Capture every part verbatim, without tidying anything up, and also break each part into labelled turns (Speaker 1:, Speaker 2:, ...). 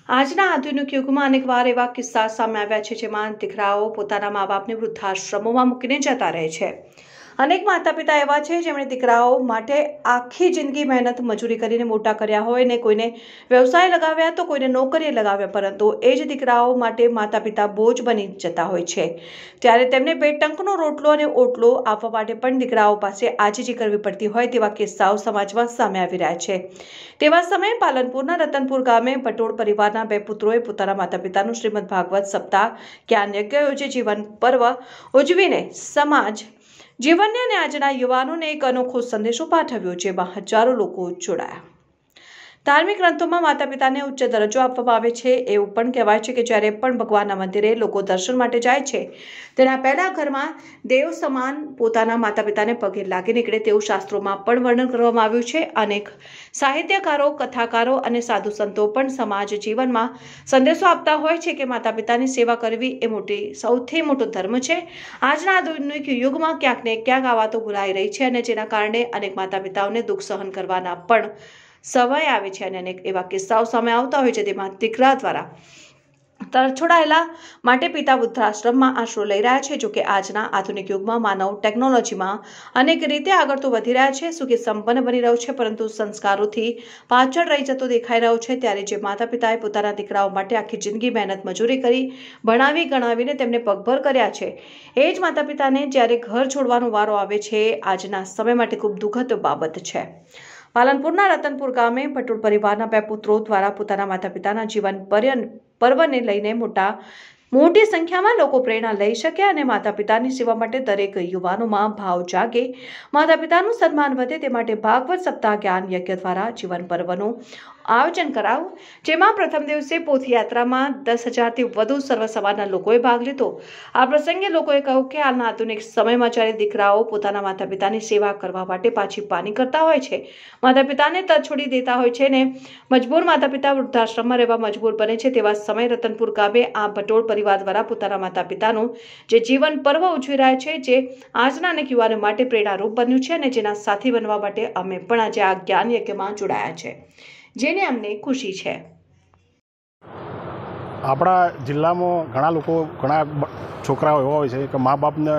Speaker 1: આજના આધુનિક યુગમાં અનેકવાર એવા કિસ્સા સામે આવ્યા છે જેમાં દીકરાઓ પોતાના મા બાપને વૃદ્ધાશ્રમોમાં મૂકીને જતા રહે છે। અનેક માતા પિતા એવા છે જેમણે દીકરાઓ માટે આખી જિંદગી મહેનત મજૂરી કરીને મોટા કર્યા હોય ને કોઈને વ્યવસાય લગાવ્યા તો કોઈને નોકરીએ લગાવ્યા, પરંતુ એ જ દીકરાઓ માટે માતા પિતા બોજ બની જતા હોય છે। ત્યારે તેમને બે ટંકનો રોટલો અને ઓટલો આપવા માટે પણ દીકરાઓ પાસે આજીજી કરવી પડતી હોય તેવા કિસ્સાઓ સમાજમાં સામે આવી રહ્યા છે। તેવા સમયે પાલનપુરના રતનપુર ગામે પટોળ પરિવારના બે પુત્રોએ પોતાના માતા પિતાનું શ્રીમદ ભાગવત સપ્તાહ જ્ઞાન યજ્ઞ યોજી જીવન પર્વ ઉજવીને સમાજ જીવનને અને આજના યુવાનોને એક અનોખો સંદેશો પાઠવ્યો, જેમાં હજારો લોકો જોડાયા। ધાર્મિક ગ્રંથોમાં માતા પિતાને ઉચ્ચ દરજ્જો આપવામાં આવે છે। એવું પણ કહેવાય છે કે જ્યારે પણ ભગવાનના મંદિરે લોકો દર્શન માટે જાય છે તેના પહેલા ઘરમાં દેવ સમાન પોતાના માતા પિતાને પગે લાગી નીકળે તેવું શાસ્ત્રોમાં પણ વર્ણન કરવામાં આવ્યું છે। અનેક સાહિત્યકારો, કથાકારો અને સાધુ સંતો પણ સમાજ જીવનમાં સંદેશો આપતા હોય છે કે માતા પિતાની સેવા કરવી એ મોટી સૌથી મોટો ધર્મ છે। આજના આધુનિક યુગમાં ક્યાંક ને ક્યાંક આ વાતો ભૂલાઈ રહી છે અને જેના કારણે અનેક માતા પિતાઓને દુઃખ સહન કરવાના પણ સમય આવે છે અને અનેક એવા કિસ્સાઓ સામે આવતા હોય છે તેમાં દીકરા દ્વારા તરછોડાયેલા માટે પિતા વૃદ્ધાશ્રમમાં આશરો લઈ રહ્યા છે। જો કે આજના આધુનિક યુગમાં માનવ ટેકનોલોજીમાં અનેક રીતે આગળ તો વધી રહ્યા છે, સુખી સંપન્ન બની રહ્યું છે, પરંતુ સંસ્કારોથી પાછળ રહી જતો દેખાઈ રહ્યો છે। ત્યારે જે માતા પિતાએ પોતાના દીકરાઓ માટે આખી જિંદગી મહેનત મજૂરી કરી ભણાવી ગણાવીને તેમને પગભર કર્યા છે, એ જ માતા પિતાને જ્યારે ઘર છોડવાનો વારો આવે છે આજના સમય માટે ખૂબ દુઃખદ બાબત છે। પાલનપુરના રતનપુર ગામે પટોળ પરિવારના બે પુત્રો દ્વારા પોતાના માતા પિતાના જીવન પર્વને લઈને મોટા મોટી સંખ્યામાં લોકો પ્રેરણા લઈ શકે અને માતા પિતાની સેવા માટે દરેક યુવાનોમાં ભાવ જાગે, માતા પિતાનું સન્માન વધે તે માટે ભાગવત સપ્તાહ જ્ઞાન યજ્ઞ દ્વારા જીવન પર્વનું આયોજન કરાયું, જેમાં પ્રથમ દિવસે પોથયાત્રામાં દસ હજારથી વધુ સર્વ સમાજના લોકોએ ભાગ લીધો। આ પ્રસંગે લોકોએ કહ્યું કે હાલના આધુનિક સમયમાં જ્યારે દીકરાઓ પોતાના માતા પિતાની સેવા કરવા માટે પાછી પાની કરતા હોય છે, માતા પિતાને તર છોડી દેતા હોય છે ને મજબૂર માતા પિતા વૃદ્ધાશ્રમમાં રહેવા મજબૂર બને છે, તેવા સમયે રતનપુર ગામે આ પટોળ પરિવાર દ્વારા પોતાના માતા પિતાનું જે જીવન પર્વ ઉજવી રહ્યા છે, જે આજના અનેક યુવાનો માટે પ્રેરણારૂપ બન્યું છે અને જેના સાથી બનવા માટે અમે પણ આજે આ જ્ઞાન યજ્ઞમાં જોડાયા છે, જેને અમને ખુશી છે।
Speaker 2: આપણા જિલ્લામાં ઘણા લોકો ઘણા છોકરાઓ એવા હોય છે કે મા બાપને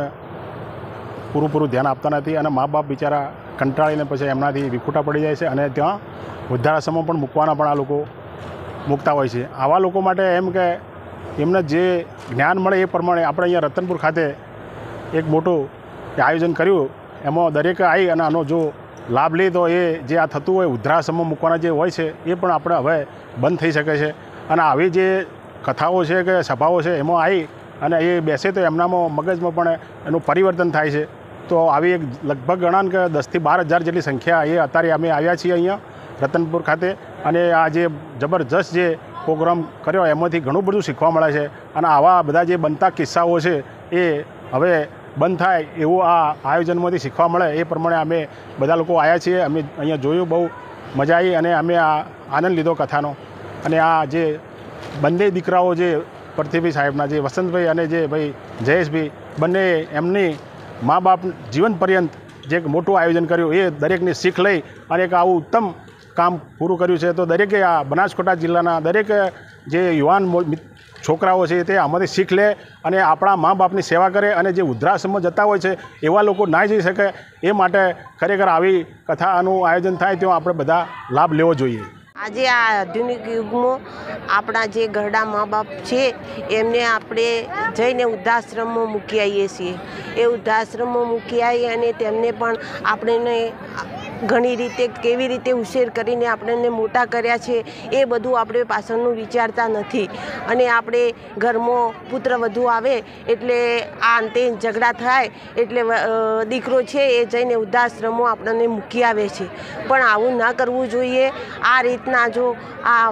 Speaker 2: પૂરું પૂરું ધ્યાન આપતા નથી અને મા બાપ બિચારા કંટાળીને પછી એમનાથી વિખૂટા પડી જાય છે અને ત્યાં વૃદ્ધાશ્રમમાં પણ મૂકવાના પણ આ લોકો મૂકતા હોય છે। આવા લોકો માટે એમ કે એમને જે જ્ઞાન મળે એ પ્રમાણે આપણે અહીંયા રતનપુર ખાતે એક મોટું આયોજન કર્યું, એમાં દરેક આવી અને આનો જો લાભ લે તો એ જે આ થતું હોય વૃદ્ધાશ્રમમાં મૂકવાના જે હોય છે એ પણ આપણે હવે બંધ થઈ શકે છે અને આવી જે કથાઓ છે કે સભાઓ છે એમાં આવી અને એ બેસે તો એમનામાં મગજમાં પણ એનું પરિવર્તન થાય છે। તો આવી એક લગભગ ગણાન કે દસથી બાર હજાર જેટલી સંખ્યા એ અત્યારે અમે આવ્યા છીએ અહીંયા રતનપુર ખાતે અને આ જે જબરજસ્ત જે પ્રોગ્રામ કર્યો એમાંથી ઘણું બધું શીખવા મળે છે અને આવા બધા જે બનતા કિસ્સાઓ છે એ હવે બંધ થાય એવું આ આયોજનમાંથી શીખવા મળે એ પ્રમાણે અમે બધા લોકો આવ્યા છીએ। અમે અહીંયા જોયું, બહુ મજા આવી અને અમે આ આનંદ લીધો કથાનો અને આ જે બંને દીકરાઓ જે પૃથ્વીભાઈ સાહેબના જે વસંતભાઈ અને જે ભાઈ જયેશભાઈ બંને એમની મા બાપ જીવન પર્યંત જે એક મોટું આયોજન કર્યું એ દરેકની શીખ લઈ અને એક આવું ઉત્તમ કામ પૂરું કર્યું છે। તો દરેકે આ બનાસકાંઠા જિલ્લાના દરેક જે યુવાન છોકરાઓ છે તે આમાંથી શીખ લે અને આપણા મા બાપની સેવા કરે અને જે વૃદ્ધાશ્રમમાં જતા હોય છે એવા લોકો ના જઈ શકે એ માટે ખરેખર આવી કથાનું આયોજન થાય ત્યાં આપણે બધા લાભ લેવો જોઈએ।
Speaker 3: આજે આ આધુનિક યુગમાં આપણા જે ઘરડા મા બાપ છે એમને આપણે જઈને વૃદ્ધાશ્રમમાં મૂકી આવીએ છીએ। એ વૃદ્ધાશ્રમમાં મૂકી આવી અને તેમને પણ આપણને ઘણી રીતે કેવી રીતે ઉછેર કરીને આપણને મોટા કર્યા છે એ બધું આપણે પાછળનું વિચારતા નથી અને આપણે ઘરમાં પુત્ર વધુ આવે એટલે આ અંતે ઝઘડા થાય એટલે દીકરો છે એ જઈને વૃદ્ધાશ્રમો આપણને મૂકી આવે છે, પણ આવું ના કરવું જોઈએ। આ રીતના જો આ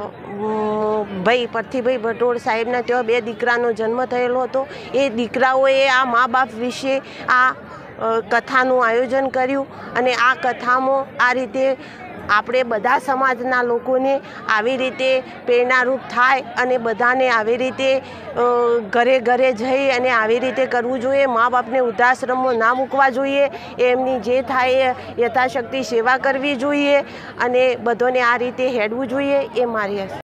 Speaker 3: ભાઈ પરથીભાઈ પટોળ સાહેબના ત્યાં બે દીકરાનો જન્મ થયેલો હતો, એ દીકરાઓએ આ મા બાપ વિશે આ કથાનું આયોજન કર્યું અને આ કથામાં આ રીતે આપણે બધા સમાજના લોકોને આવી રીતે પ્રેરણારૂપ થાય અને બધાને આવી રીતે ઘરે ઘરે જઈ અને આવી રીતે કરવું જોઈએ। મા બાપને વૃદ્ધાશ્રમમાં ના મૂકવા જોઈએ, એમની જે થાય યથાશક્તિ સેવા કરવી જોઈએ અને બધાને આ રીતે હેડવું જોઈએ, એ મારી